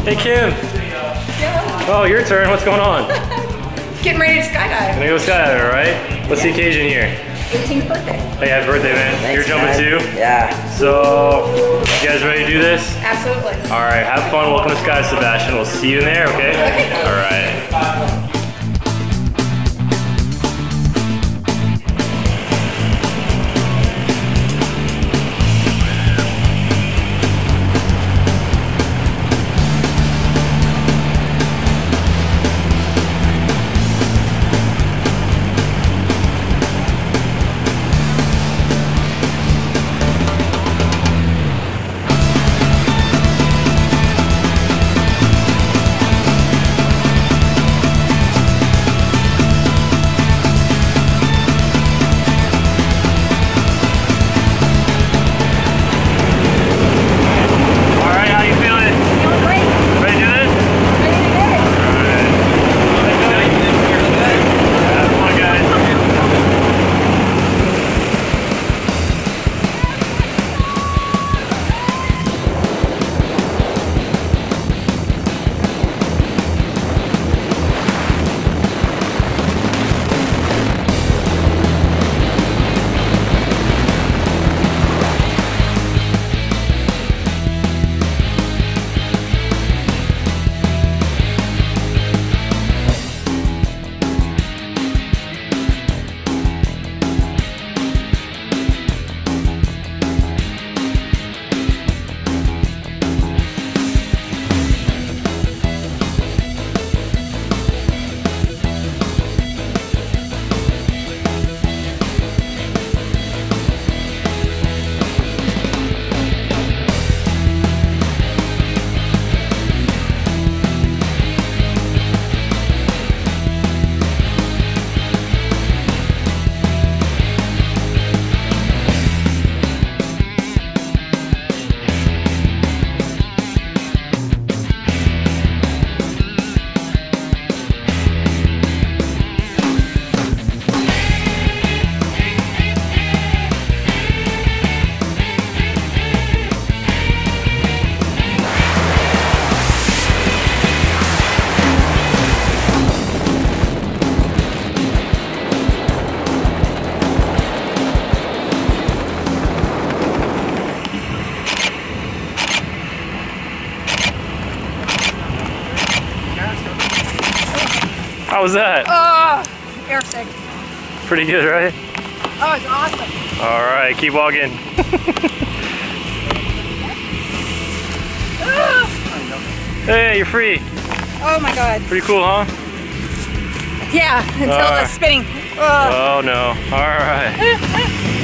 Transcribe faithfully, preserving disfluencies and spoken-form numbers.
Hey Kim. Yeah. Oh, your turn. What's going on? Getting ready to skydive. Gonna go skydiving, right? What's the occasion here? eighteenth birthday. Hey, happy birthday, man. Thanks, You're jumping man. too? Yeah. So, you guys ready to do this? Absolutely. All right, have fun. Welcome to Sky Sebastian. We'll see you in there, okay? Okay. All right. How was that? Oh, air sick. Pretty good, right? Oh, it's awesome. All right, keep walking. Hey, you're free. Oh my God. Pretty cool, huh? Yeah, until Uh, it's spinning. Oh. Oh no. All right.